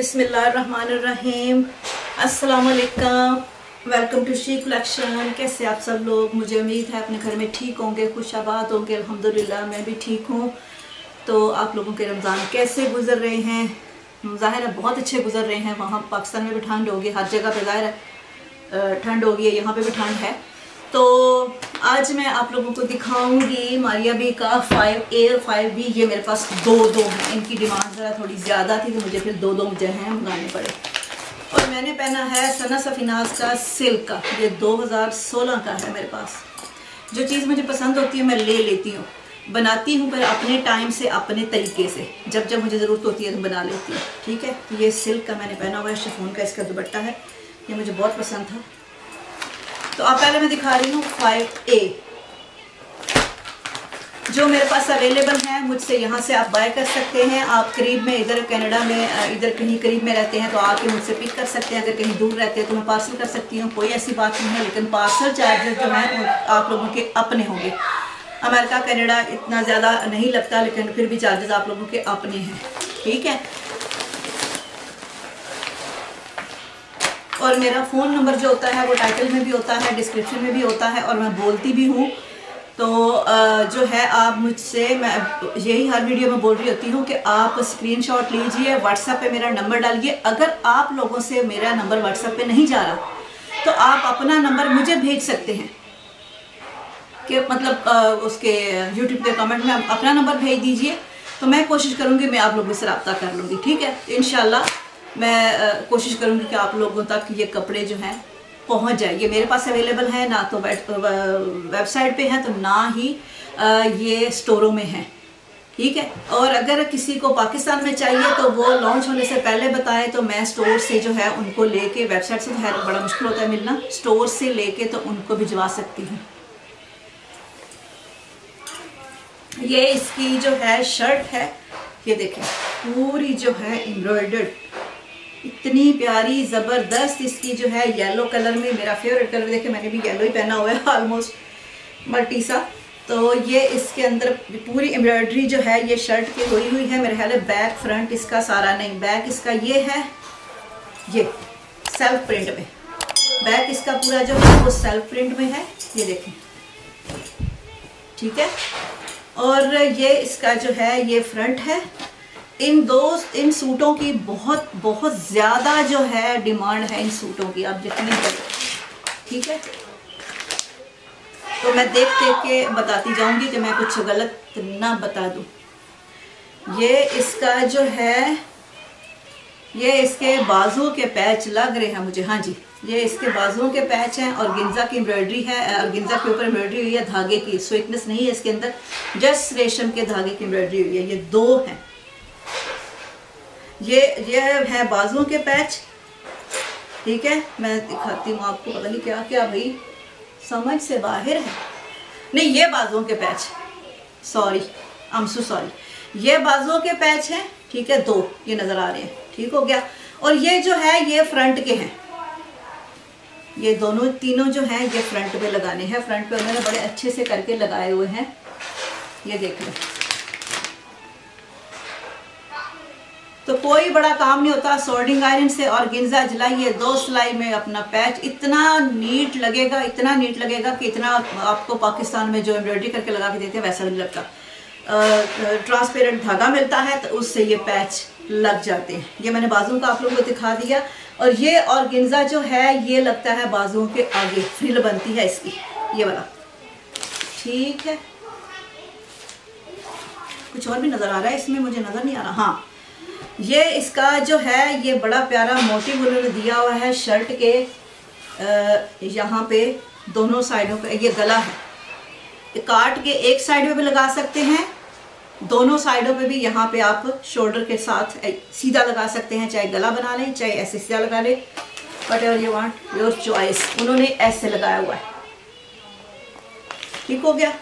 बिस्मिल्लाहिर्रहमानिर्रहीम। अस्सलाम वालेकुम, वेलकम टू शी कलेक्शन। कैसे आप सब लोग? मुझे उम्मीद है अपने घर में ठीक होंगे, खुशाबाद होंगे। अल्हम्दुलिल्लाह मैं भी ठीक हूँ। तो आप लोगों के रमज़ान कैसे गुजर रहे हैं? ज़ाहिर है बहुत अच्छे गुजर रहे हैं। वहाँ पाकिस्तान में भी ठंड होगी, हर जगह पे ज़ाहिर है ठंड होगी, यहाँ पे भी ठंड है। तो आज मैं आप लोगों को दिखाऊंगी मारिया बी का 5A और 5B। ये मेरे पास दो हैं। इनकी डिमांड ज़रा थोड़ी ज़्यादा थी तो मुझे फिर दो मुझे हैं मंगाने पड़े। और मैंने पहना है सना सफीनाज का सिल्क का, ये 2016 का है मेरे पास। जो चीज़ मुझे पसंद होती है मैं ले लेती हूँ, बनाती हूँ पर अपने टाइम से, अपने तरीके से। जब जब मुझे ज़रूरत होती है तो बना लेती हूँ। ठीक है, तो ये सिल्क का मैंने पहना हुआ है, शिफॉन का इसका दुपट्टा है। ये मुझे बहुत पसंद था। तो अब पहले मैं दिखा रही हूँ 5A जो मेरे पास अवेलेबल है। मुझसे यहाँ से आप बाय कर सकते हैं। आप करीब में, इधर कनाडा में, इधर कहीं करीब में रहते हैं तो आके मुझसे पिक कर सकते हैं। अगर कहीं दूर रहते हैं तो मैं पार्सल कर सकती हूँ, कोई ऐसी बात नहीं है। लेकिन पार्सल चार्जेस जो हैं आप लोगों के अपने होंगे। अमेरिका कनाडा इतना ज़्यादा नहीं लगता, लेकिन फिर भी चार्जेस आप लोगों के अपने हैं। ठीक है, और मेरा फ़ोन नंबर जो होता है वो टाइटल में भी होता है, डिस्क्रिप्शन में भी होता है, और मैं बोलती भी हूँ। तो जो है आप मुझसे, मैं यही हर वीडियो में बोल रही होती हूँ कि आप स्क्रीनशॉट लीजिए, व्हाट्सएप पे मेरा नंबर डालिए। अगर आप लोगों से मेरा नंबर व्हाट्सएप पे नहीं जा रहा तो आप अपना नंबर मुझे भेज सकते हैं कि मतलब उसके यूट्यूब के कमेंट में अपना नंबर भेज दीजिए, तो मैं कोशिश करूँगी मैं आप लोगों से रब्ता कर लूँगी। ठीक है, इंशाल्लाह मैं कोशिश करूँगी कि आप लोगों तक ये कपड़े जो हैं पहुँच जाए। ये मेरे पास अवेलेबल है ना, तो वेबसाइट पे है, तो ना ही ये स्टोरों में है। ठीक है, और अगर किसी को पाकिस्तान में चाहिए तो वो लॉन्च होने से पहले बताए तो मैं स्टोर से जो है उनको लेके, वेबसाइट से तो है बड़ा मुश्किल होता है मिलना, स्टोर से लेके तो उनको भिजवा सकती हूँ। ये इसकी जो है शर्ट है, ये देखें पूरी जो है एम्ब्रॉयडर्ड, इतनी प्यारी ज़बरदस्त। इसकी जो है येलो कलर में, मेरा फेवरेट कलर, देखे मैंने भी येलो ही पहना हुआ है ऑलमोस्ट मल्टी सा। तो ये इसके अंदर पूरी एम्ब्रॉयडरी जो है ये शर्ट की हुई है। मेरे ख्याल है बैक फ्रंट इसका सारा नहीं, बैक इसका ये है, ये सेल्फ प्रिंट में बैक इसका पूरा जो है वो सेल्फ प्रिंट में है, ये देखें। ठीक है, और ये इसका जो है ये फ्रंट है। इन सूटों की बहुत ज़्यादा जो है डिमांड है इन सूटों की, आप यकीन करें। ठीक है, तो मैं देख के बताती जाऊंगी कि मैं कुछ गलत ना बता दूं। ये इसका जो है, ये इसके बाजू के पैच लग रहे हैं मुझे। हाँ जी, ये इसके बाजुओं के पैच हैं और गिंजा की एम्ब्रॉयडरी है। और गिंजा के ऊपर एम्ब्रॉयडरी हुई है, धागे की, स्वीटनेस नहीं है इसके अंदर, जस्ट रेशम के धागे की एम्ब्रॉयडरी हुई है। ये दो हैं, ये है बाजुओं के पैच। ठीक है, मैं दिखाती हूँ आपको। पता नहीं क्या क्या भाई समझ से बाहर है। नहीं, ये बाजुओं के patch, sorry I am so sorry, ये बाजुओं के पैच हैं। ठीक है, दो ये नजर आ रहे हैं। ठीक हो गया, और ये जो है ये फ्रंट के हैं। ये दोनों तीनों जो हैं ये फ्रंट पे लगाने हैं। फ्रंट पे उन्होंने बड़े अच्छे से करके लगाए हुए हैं, ये देख लो। तो कोई बड़ा काम नहीं होता, सोल्डिंग आयरन से और गिंजा जलाइए, 2 सिलाई में अपना पैच इतना नीट लगेगा, इतना नीट लगेगा कि इतना आपको पाकिस्तान में जो एम्ब्रॉयडरी करके लगा के देते हैं वैसा नहीं लगता। ट्रांसपेरेंट धागा मिलता है तो उससे ये पैच लग जाते हैं। ये मैंने बाजुओं का आप लोगों को दिखा दिया। और ये और गिंजा जो है ये लगता है बाजुओं के आगे, फ्रिल बनती है इसकी, ये वाला। ठीक है, कुछ और भी नजर आ रहा है इसमें, मुझे नजर नहीं आ रहा। हाँ, ये इसका जो है ये बड़ा प्यारा मोटिव उन्होंने दिया हुआ है शर्ट के यहाँ पे दोनों साइडों पे। ये गला है, काट के एक साइड पे भी लगा सकते हैं, दोनों साइडों पे भी यहाँ पे आप शोल्डर के साथ सीधा लगा सकते हैं, चाहे गला बना लें चाहे ऐसे सीधा लगा लें, whatever you want, your choice. उन्होंने ऐसे लगाया हुआ है। ठीक हो गया,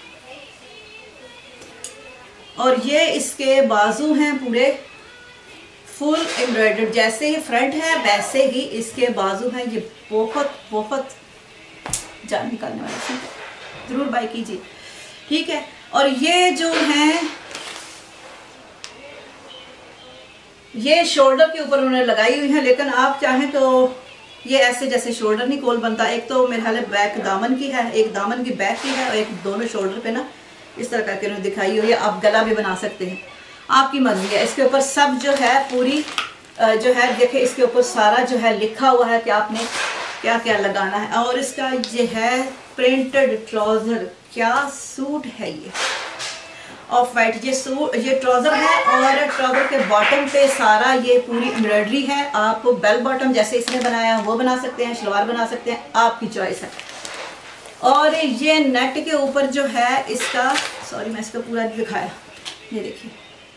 और ये इसके बाजू हैं पूरे फुल एम्ब्रॉयडर्ड, जैसे ही फ्रंट है वैसे ही इसके बाजू हैं। ये बहुत जान निकालने वाले, जरूर बाय कीजिए। ठीक है, और ये जो हैं ये शोल्डर के ऊपर उन्होंने लगाई हुई है, लेकिन आप चाहें तो ये ऐसे जैसे शोल्डर नहीं खोल बनता, एक तो मेरे ख्याल बैक दामन की है, एक दामन की बैक की है और एक दोनों शोल्डर पे ना इस तरह करके उन्होंने दिखाई हुई है। आप गला भी बना सकते हैं, आपकी मर्जी है। इसके ऊपर सब जो है पूरी जो है देखे, इसके ऊपर सारा जो है लिखा हुआ है कि आपने क्या क्या लगाना है। और इसका ये है प्रिंटेड ट्राउज़र, क्या सूट है ये ऑफ वाइट, ये ट्राउज़र है और ट्राउज़र के बॉटम पे सारा ये पूरी एम्ब्रॉयडरी है। आप बेल बॉटम जैसे इसने बनाया है वो बना सकते हैं, शलवार बना सकते हैं, आपकी चॉइस है। और ये नेट के ऊपर जो है इसका, सॉरी मैं इसका पूरा दिखाया, ये देखिए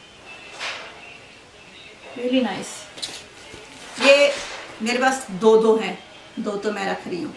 रियली नाइस। ये मेरे पास दो हैं, दो तो मैं रख रही हूँ।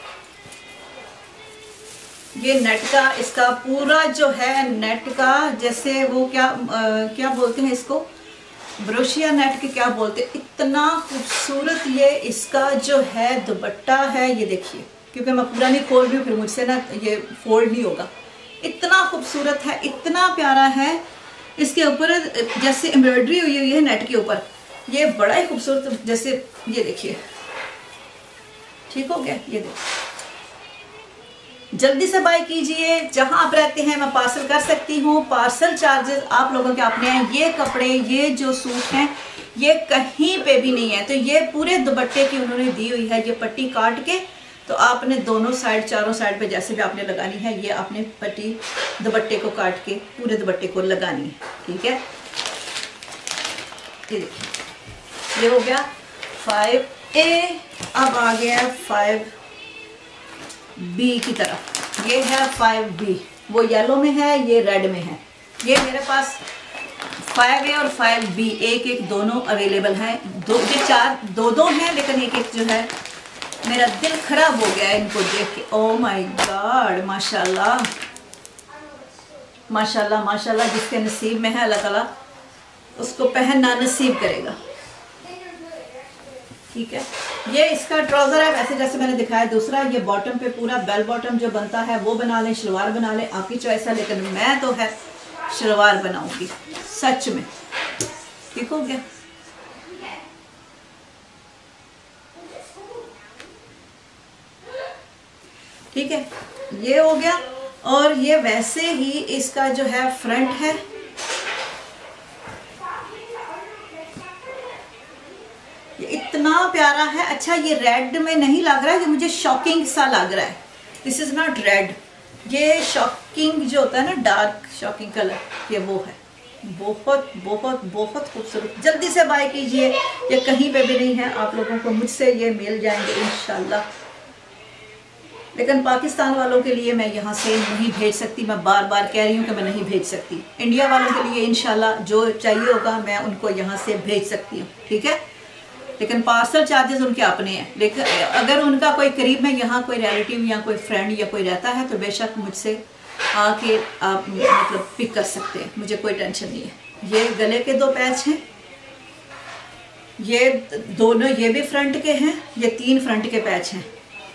ये नेट का इसका पूरा जो है नेट का, जैसे वो क्या बोलते हैं इसको, ब्रोशिया नेट के क्या बोलते हैं, इतना खूबसूरत ये इसका जो है दुपट्टा है। ये देखिए, क्योंकि मैं पूरा नहीं खोल रही हूँ फिर मुझसे ना ये फोल्ड नहीं होगा। इतना खूबसूरत है, इतना प्यारा है। इसके ऊपर जैसे एम्ब्रॉयडरी हुई है नेट के ऊपर, ये बड़ा ही खूबसूरत, जैसे ये देखिए, ठीक हो गया। ये देखिए, जल्दी से बाय कीजिए। जहां आप रहते हैं मैं पार्सल कर सकती हूँ, पार्सल चार्जेस आप लोगों के अपने हैं। ये कपड़े, ये जो सूट हैं, ये कहीं पे भी नहीं है। तो ये पूरे दुपट्टे की उन्होंने दी हुई है, ये पट्टी काट के, तो आपने दोनों साइड, चारों साइड पे जैसे भी आपने लगानी है, ये आपने पट्टी दुपट्टे को काट के पूरे दुपट्टे को लगानी है, ठीक है। ये देखिए, ये हो गया 5A। अब आ गया 5B की तरफ। ये है 5B, वो येलो में है, ये रेड में है। ये मेरे पास 5A और 5B एक एक दोनों अवेलेबल हैं। ये दो हैं, लेकिन एक एक जो है, मेरा दिल खराब हो गया इनको देख के। ओह माय गॉड, माशाल्लाह माशाल्लाह माशाल्लाह। जिसके नसीब में है अल्लाह ताला उसको पहनना नसीब करेगा, ठीक है। ये इसका ट्राउज़र है वैसे जैसे मैंने दिखाया। दूसरा ये बॉटम पे पूरा बेल बॉटम जो बनता है वो बना लें, शलवार बना लें, आपकी चॉइस है। लेकिन मैं तो है शलवार बनाऊंगी, सच में, ठीक हो गया। ठीक है, ये हो गया। और ये वैसे ही इसका जो है फ्रंट है, ये इतना प्यारा है। अच्छा, ये रेड में नहीं लग रहा है, ये मुझे शॉकिंग सा लग रहा है। दिस इज नॉट रेड, ये शॉकिंग जो होता है ना, डार्क शॉकिंग कलर, ये वो है। बहुत बहुत बहुत खूबसूरत। जल्दी से बाय कीजिए, ये कहीं पे भी नहीं है, आप लोगों को मुझसे ये मिल जाएंगे इंशाल्लाह। लेकिन पाकिस्तान वालों के लिए मैं यहाँ से नहीं भेज सकती, मैं बार बार कह रही हूँ कि मैं नहीं भेज सकती। इंडिया वालों के लिए इंशाल्लाह जो चाहिए होगा मैं उनको यहाँ से भेज सकती हूँ, ठीक है। लेकिन पार्सल चार्जेस उनके अपने हैं। लेकिन अगर उनका कोई करीब में यहाँ कोई रिलेटिव या कोई फ्रेंड या कोई रहता है तो बेशक मुझसे आके आप मतलब पिक कर सकते हैं, मुझे कोई टेंशन नहीं है। ये गले के 2 पैच हैं, ये दोनों, ये भी फ्रंट के हैं, ये 3 फ्रंट के पैच हैं।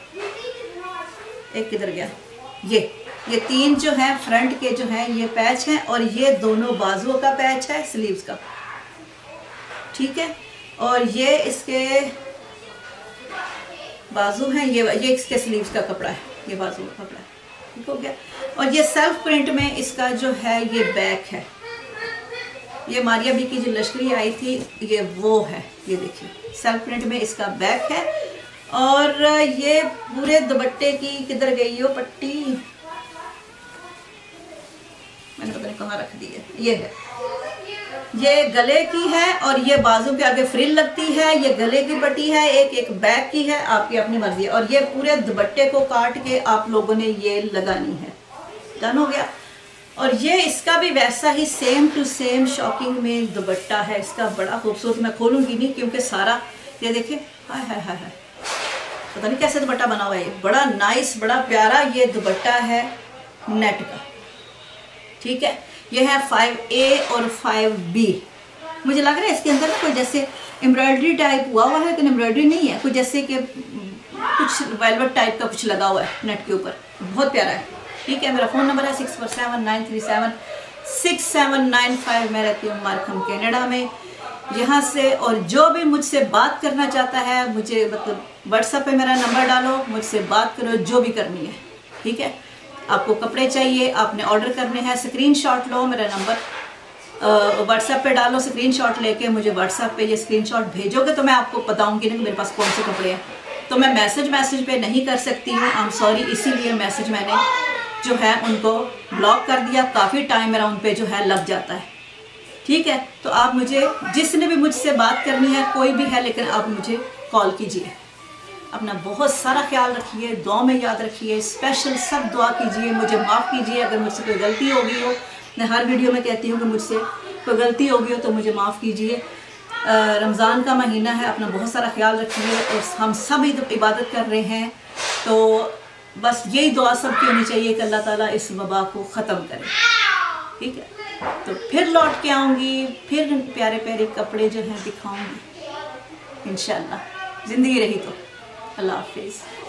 एक किधर गया, ये 3 जो हैं फ्रंट के जो हैं ये पैच हैं, और ये दोनों बाजुओं का पैच है, स्लीव्स का, ठीक है। और ये इसके बाजू हैं, ये इसके स्लीव्स का कपड़ा है, ये बाजू का कपड़ा है, ठीक हो गया। और ये सेल्फ प्रिंट में इसका जो है ये बैक है। ये मारिया बी की जो लश्करी आई थी ये वो है, ये देखिए सेल्फ प्रिंट में इसका बैक है। और ये पूरे दुपट्टे की किधर गई हो पट्टी, मैंने पता नहीं कहाँ रख दी है, ये है, ये गले की है और ये बाजू के आगे फ्रिल लगती है। ये गले की पट्टी है, एक बैक की है, आपकी अपनी मर्जी है। और ये पूरे दुपट्टे को काट के आप लोगों ने ये लगानी है, डन हो गया। और ये इसका भी वैसा ही सेम टू सेम शॉकिंग में दुपट्टा है इसका, बड़ा खूबसूरत। मैं खोलूंगी नहीं क्योंकि सारा, ये देखिए, हाय हाय हाय हाय, पता नहीं कैसे दुपट्टा बना हुआ है, ये बड़ा नाइस, बड़ा प्यारा ये दुपट्टा है नेट का, ठीक है। ये है 5A और 5B। मुझे लग रहा है इसके अंदर ना कोई जैसे एम्ब्रॉयडरी टाइप हुआ है, लेकिन एम्ब्रॉयडरी नहीं है, कुछ जैसे कि कुछ वेलवेट टाइप का कुछ लगा हुआ है नेट के ऊपर, बहुत प्यारा है, ठीक है। मेरा फ़ोन नंबर है 6479376795। मैं रहती हूँ मार्खम कनाडा में। यहाँ से। और जो भी मुझसे बात करना चाहता है, मुझे मतलब व्हाट्सएप पे मेरा नंबर डालो, मुझसे बात करो, जो भी करनी है, ठीक है। आपको कपड़े चाहिए, आपने ऑर्डर करने हैं, स्क्रीनशॉट लो, मेरा नंबर व्हाट्सएप पे डालो, स्क्रीनशॉट लेके मुझे व्हाट्सएप पे ये स्क्रीनशॉट भेजोगे तो मैं आपको बताऊंगी ना कि मेरे पास कौन से कपड़े हैं। तो मैं मैसेज पे नहीं कर सकती हूँ, आई एम सॉरी, इसीलिए मैसेज मैंने जो है उनको ब्लॉक कर दिया। काफ़ी टाइम मेरा उन पे जो है लग जाता है, ठीक है। तो आप मुझे, जिसने भी मुझसे बात करनी है, कोई भी है, लेकिन आप मुझे कॉल कीजिए। अपना बहुत सारा ख्याल रखिए, दुआ में याद रखिए, स्पेशल सब दुआ कीजिए, मुझे माफ़ कीजिए अगर मुझसे कोई गलती हो गई हो। मैं हर वीडियो में कहती हूँ कि मुझसे कोई गलती हो गई हो तो मुझे माफ़ कीजिए। रमज़ान का महीना है, अपना बहुत सारा ख्याल रखिए, और हम सब इबादत कर रहे हैं, तो बस यही दुआ सबकी होनी चाहिए कि अल्लाह ताला इस वबा को ख़त्म करे, ठीक है। तो फिर लौट के आऊँगी, फिर प्यारे प्यारे कपड़े जो हैं दिखाऊँगी इंशाल्लाह, ज़िंदगी रही तो। अल्लाह हाफिज़।